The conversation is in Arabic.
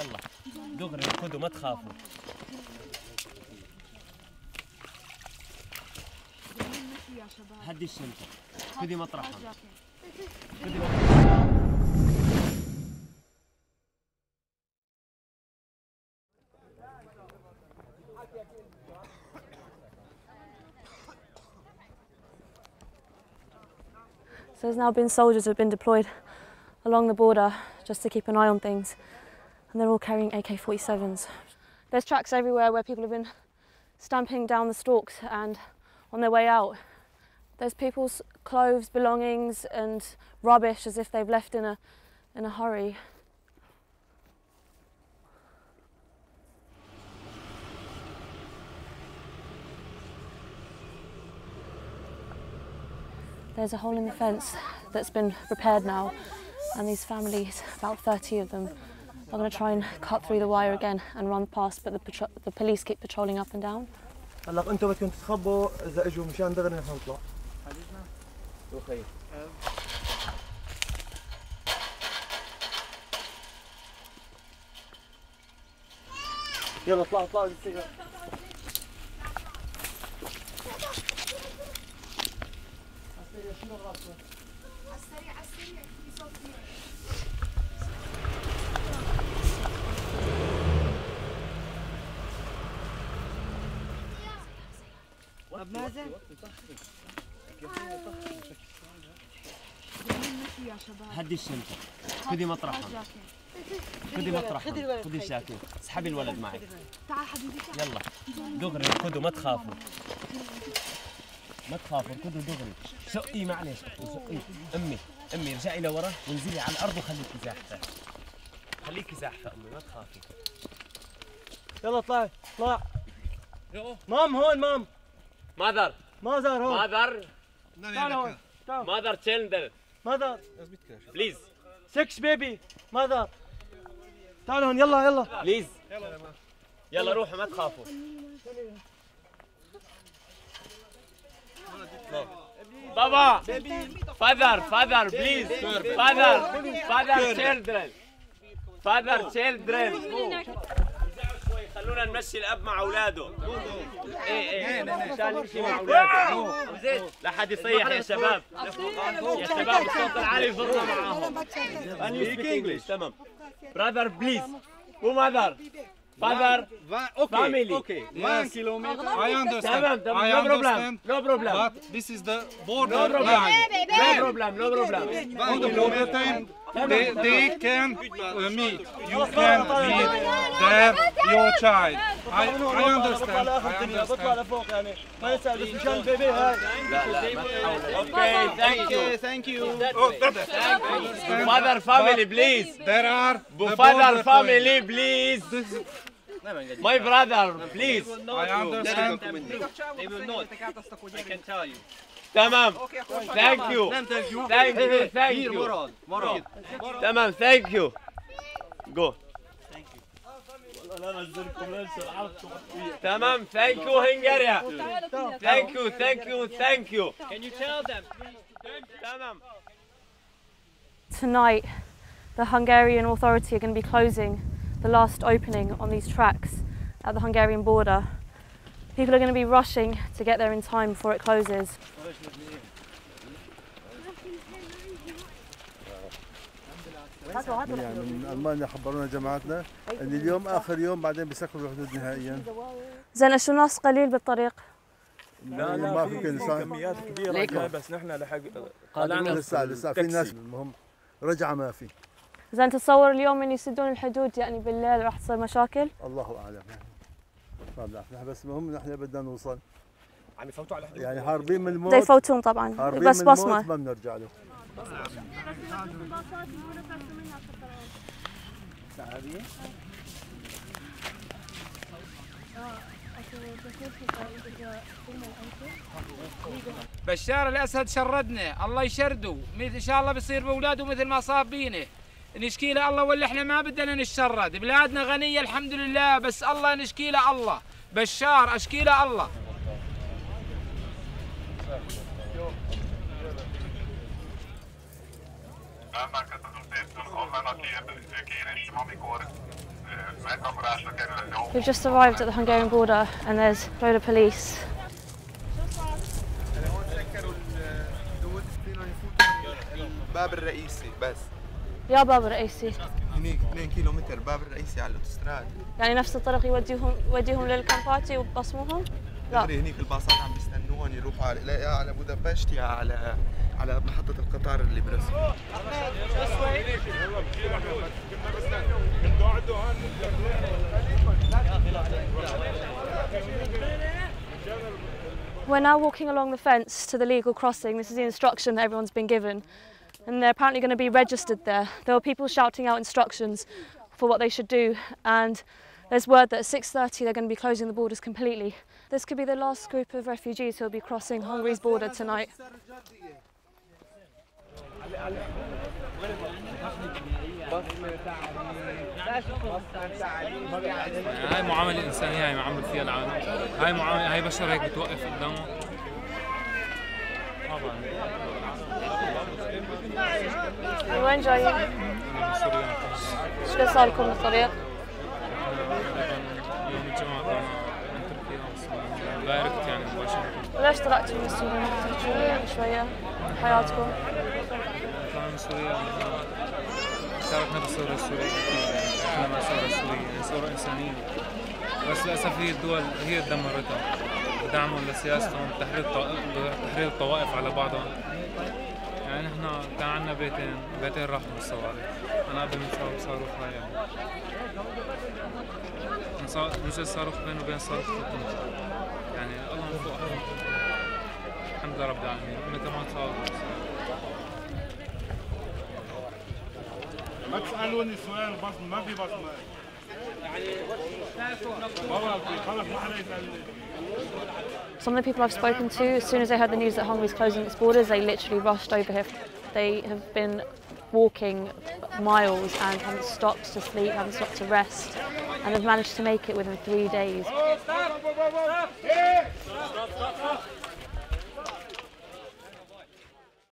يلا دغري خذوا ما تخافوا. هدي الشنطة، خذي مطرحها. خذي مطرحها. So there's now been soldiers who have been deployed along the border just to keep an eye on things, and they're all carrying AK-47s. There's tracks everywhere where people have been stamping down the stalks, and on their way out there's people's clothes, belongings and rubbish as if they've left in a hurry. There's a hole in the fence that's been repaired now, and these families, about 30 of them, are going to try and cut through the wire again and run past, but the police keep patrolling up and down. هلا انتم بدكم تتخبوا اذا اجوا مشان دغري نحن نطلع. وخير. يلا اطلعوا اطلعوا للسجن. عالسريع عالسريع في صوت طب مازن؟ هدي الشنطة، خذي مطرحها. خذي مطرحها، خذي الجاكيت، اسحبي الولد معك. تعال حبيبي تعال. يلا دغري خذوا ما تخافوا. ما تخافوا خذوا دغري. شقي معلش شقي. امي ارجعي لورا وانزلي على الارض وخليكي زاحفة. خليكي زاحفة امي ما تخافي. يلا اطلعي اطلع. مام هون مام. ماذر هون. ماذر. تعال هون. ماذر تشيلدرن. ماذر. بليز. 6 بيبي. ماذر. تعالوا هون يلا. بليز. يلا روحوا ما تخافوا. بابا. father please. father children. خلونا نمشي الاب مع اولاده. ايه عشان يمشي مع اولاده. لا حد يصيح يا شباب. يا شباب الصوت العالي يفضل معاهم. And you speak English. تمام. brother please. mother. father. family. Okay. 1 kilometer. I understand. No problem. But this is the border line. line. No problem. 1 kilometer. They can meet. You can meet there your child. I understand. بطلع لفوق يعني ما يسأل بس مشان البيبي هاي. لا اوكي ثانك يو. father family please. There are father family please. My brother please. I understand. They will not. I can tell you. تمام. Thank you. تمام thank you. Go. تمام thank you Hungaria. Thank you. Can you tell them? تمام. Tonight, the Hungarian authority are going to be closing the last opening on these tracks at the Hungarian border. People are going to be rushing to get there in time before it closes. يعني من المانيا خبرونا جماعتنا ان اليوم اخر يوم بعدين بيسكروا الحدود نهائيا. زين شو ناس قليل بالطريق؟ لا ما في كميات كبيره جاي بس نحن لحق لسه في ناس المهم رجعه ما في. زين تتصور اليوم من يسدون الحدود يعني بالليل راح تصير مشاكل؟ الله اعلم يعني. ما بنعرف نحن بس المهم نحن بدنا نوصل. عم يفوتوا على الحدود. يعني هاربين من الموت. دا يفوتون طبعا بس بصمه. ما بنرجع له. بشار الاسد شردنا الله يشرده ان شاء الله بيصير باولاده مثل ما صار بينا نشكي له الله ولا احنا ما بدنا نشرد بلادنا غنيه الحمد لله بس الله نشكي له الله بشار اشكي له الله We've just arrived at the Hungarian border and there's a load of police. الباب الرئيسي بس. يا باب الرئيسي. هنيك 2 كيلومتر باب الرئيسي على الاوتوستراد. يعني نفس الطريق يوديهم للكامبات ويبصموهم؟ لا. هنيك الباصات عم بيستنوهم يروحوا على بودابشت يا على محطة القطار اللي برسل. We're now walking along the fence to the legal crossing. This is the instruction that everyone's been given. And they're apparently going to be registered there. There were people shouting out instructions for what they should do. And there's word that at 6:30 they're going to be closing the borders completely. This could be the last group of refugees who will be crossing Hungary's border tonight. هاي معاملة إنسانية هاي معاملة فيها العالم. هاي معاملة هاي بشر هيك بتوقف قدامه. من وين جايين؟ أنا من سوريا. ايش قد صار لكم بالطريق؟ يوم الجمعة طلعنا من تركيا دايركت يعني مباشرة. وليش طلعتوا من سوريا؟ تحكوا شوية عن حياتكم؟ طلعنا من سوريا شاركنا بالثورة السورية احنا مع الثورة السورية يعني ثورة إنسانية بس للأسف هي الدول هي اللي دمرتها ودعمهم لسياستهم تحرير الطوائف على بعضها يعني نحن كان عندنا بيتين راحوا بالصواريخ أنا قبل من صاروخ هاي يعني نزل صاروخ بينه وبين صاروخ يعني الله من فوق الحمد لله رب العالمين متى ما صار ما تسألوني سؤال بصمة ما في بصمة Some of the people I've spoken to, as soon as they heard the news that Hungary's closing its borders, they literally rushed over here. They have been walking miles and haven't stopped to sleep, haven't stopped to rest, and have managed to make it within 3 days.